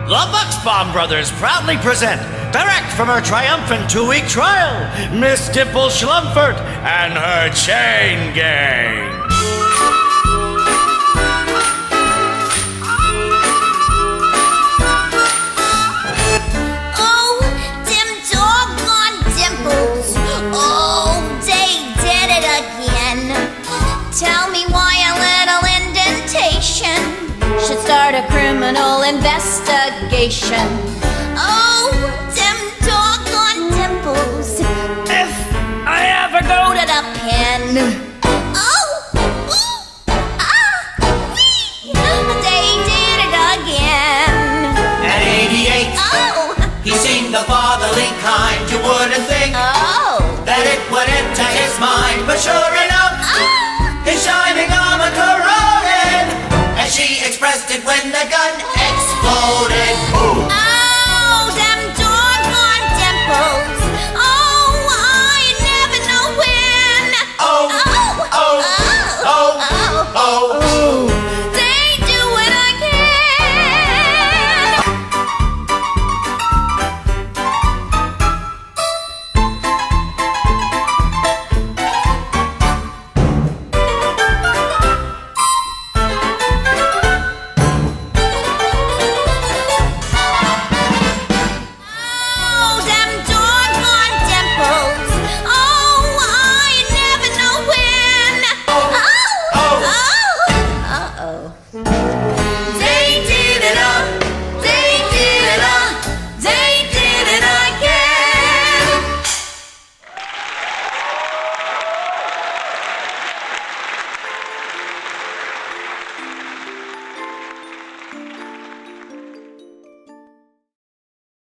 The Bucksbaum brothers proudly present, direct from her triumphant 2-week trial, Miss Dimple Schlumfert and her chain gang. Oh, them doggone dimples. Oh, they did it again. Tell me why a little indentation should start a criminal investigation. Oh, them doggone dimples. If I ever go to the pen. Oh, ooh, wee. They did it again. At 88, Oh, he seemed the fatherly kind. You wouldn't think that it would enter his mind, but sure enough, his shining armor corroded as she expressed it when the gun exploded. Boom. Oh, them doggone dimples. Oh, I never know when. Oh, oh, oh, oh. They do it again. Oh, them doggone dimples. Oh, I never know when. Oh, Oh. Uh-oh.